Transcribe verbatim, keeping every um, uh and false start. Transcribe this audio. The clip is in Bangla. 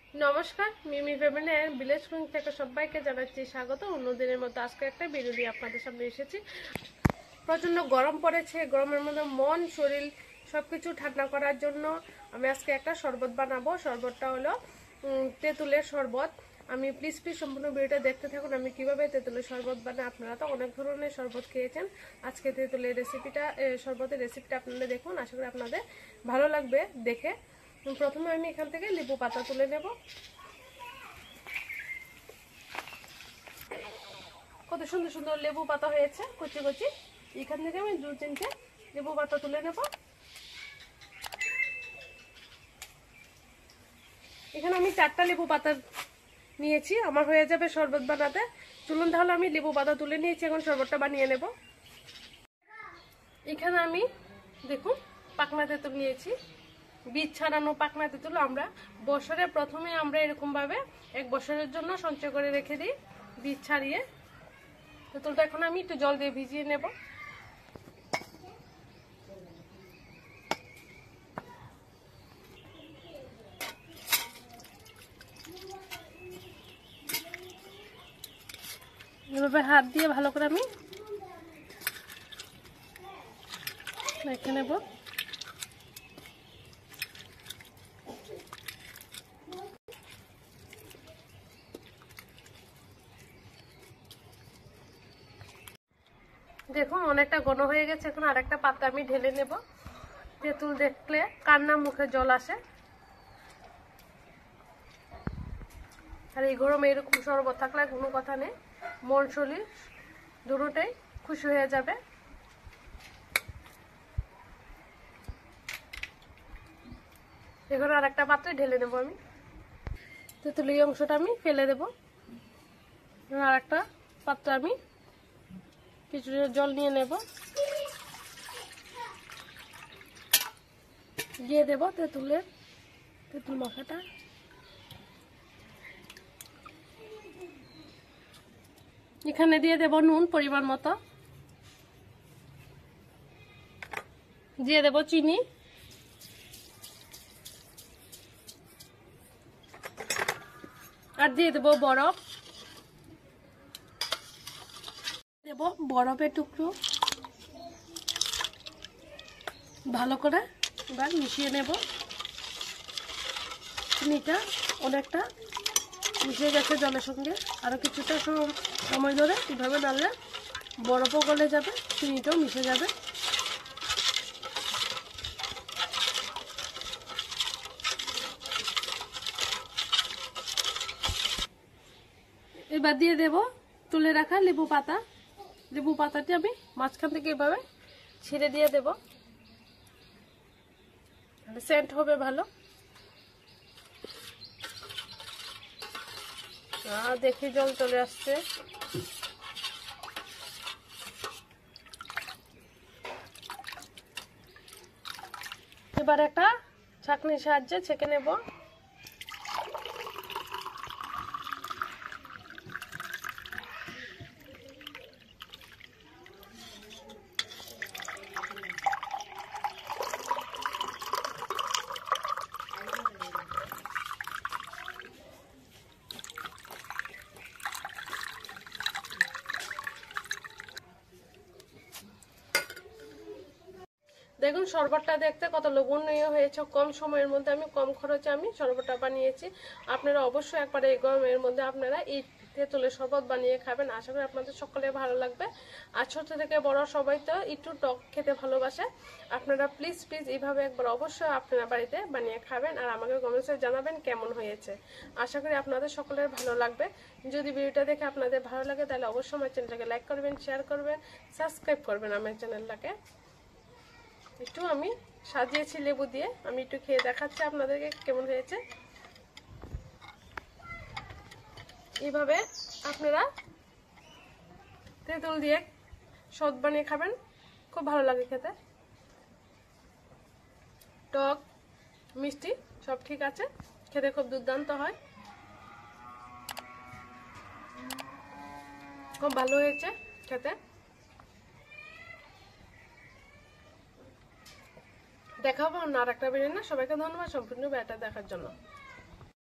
নমস্কার, Mimi family and village cooking থেকে সবাইকে জানাচ্ছি স্বাগত। অন্যদিনের মতো আজকে একটা ভিডিও নিয়ে আপনাদের সামনে এসেছি। প্রচণ্ড গরম পড়েছে, গরমের মধ্যে মন শরীর সব কিছু ঠান্ডা করার জন্য আমি আজকে একটা শরবত বানাবো। শরবতটা হলো তেঁতুলের শরবত। আমি প্লিজ প্লিজ সম্পূর্ণ ভিডিওটা দেখতে থাকুন আমি কিভাবে তেঁতুলের শরবত বানাই। আপনারা তো অনেক ধরনের শরবত খেয়েছেন, আজকে তেঁতুলের রেসিপিটা শরবতের রেসিপিটা আপনারা দেখুন, আশা করি আপনাদের ভালো লাগবে দেখে। প্রথমে আমি এখান থেকে লেবু পাতা তুলে নেব। কত সুন্দর সুন্দর লেবু পাতা হয়েছে কচি কচি, এখান থেকে আমি দু তিনটে লেবু পাতা তুলে নেব। এখানে আমি চারটা লেবু পাতা নিয়েছি, আমার হয়ে যাবে শরবত বানাতে। চলুন তাহলে আমি লেবু পাতা তুলে নিয়েছি, এখন শরবতটা বানিয়ে নেব। এখানে আমি দেখুন পাকনা তেঁতুল নিয়েছি, বীজ ছাড়ানো পাকনা তেঁতুল। আমরা বছরে প্রথমে আমরা এরকম ভাবে এক বছরের জন্য সঞ্চয় করে রেখে দিই বীজ ছাড়িয়ে। তেঁতুলটা এখন আমি একটু জল দিয়ে ভিজিয়ে নেব। এভাবে হাত দিয়ে ভালো করে আমি মেখে নেব। দেখুন অনেকটা ঘন হয়ে গেছে, এখন আরেকটা পাত্রে আমি ঢেলে নেব। তেঁতুল দেখলে কার না মুখে জল আসে। আর এই গরমে এরকম শরবত থাকলে কোনো কথা নেই, মন শরীর দুটোটাই খুশি হয়ে যাবে। এখন আর একটা পাত্রে ঢেলে নেব আমি। তেঁতুল এই অংশটা আমি ফেলে দেব। আর একটা পাত্রে আমি কিছু জল নিয়ে নেব, দিয়ে দেব তেঁতুলের তেঁতুল মাখাটা। এখানে দিয়ে দেব নুন পরিমাণ মতো, দিয়ে দেব চিনি, আর দিয়ে দেব বরফ। দেব বরফের টুকরো, ভালো করে এবার মিশিয়ে নেব। চিনিটা অনেকটা মিশে গেছে জলের সঙ্গে, আরো কিছুটা সময় ধরে এভাবে নাড়লে বরফও গলে যাবে, চিনিটাও মিশে যাবে। এবার দিয়ে দেব তুলে রাখা লেবু পাতা। লেবু পাতাটি আমি মাঝখান থেকে এভাবে ছিঁড়ে দিয়ে দেব, সেন্ট হবে ভালো। আর দেখি জল চলে আসছে। এবার একটা ছাঁকনির সাহায্যে ছেঁকে নেব। দেখুন শরবতটা দেখতে কত লোভনীয় হয়েছে, কম সময়ের মধ্যে আমি কম খরচে আমি শরবতটা বানিয়েছি। আপনারা অবশ্যই একবার এই গরমের মধ্যে আপনারা এই তেঁতুলের শরবত বানিয়ে খাবেন, আশা করি আপনাদের সকলের ভালো লাগবে। আর ছোট থেকে বড় সবাই তো একটু টক খেতে ভালোবাসে। আপনারা প্লিজ প্লিজ এইভাবে একবার অবশ্যই আপনারা বাড়িতে বানিয়ে খাবেন, আর আমাকে কমেন্টসে জানাবেন কেমন হয়েছে। আশা করি আপনাদের সকলের ভালো লাগবে। যদি ভিডিওটা দেখে আপনাদের ভালো লাগে তাহলে অবশ্যই আমার চ্যানেলটাকে লাইক করবেন, শেয়ার করবেন, সাবস্ক্রাইব করবেন আমার চ্যানেলটাকে। একটু আমি সাজিয়েছি লেবু দিয়ে, আমি একটু খেয়ে দেখাচ্ছি আপনাদেরকে কেমন হয়েছে। এইভাবে আপনারা তেঁতুল দিয়ে শরবত বানিয়ে খাবেন, খুব ভালো লাগে খেতে। টক মিষ্টি সব ঠিক আছে, খেতে খুব দুর্দান্ত হয়, খুব ভালো হয়েছে খেতে। দেখা হবে অন্য আর একটা ভিডিও। সবাইকে ধন্যবাদ সম্পূর্ণ ভিডিওটা দেখার জন্য।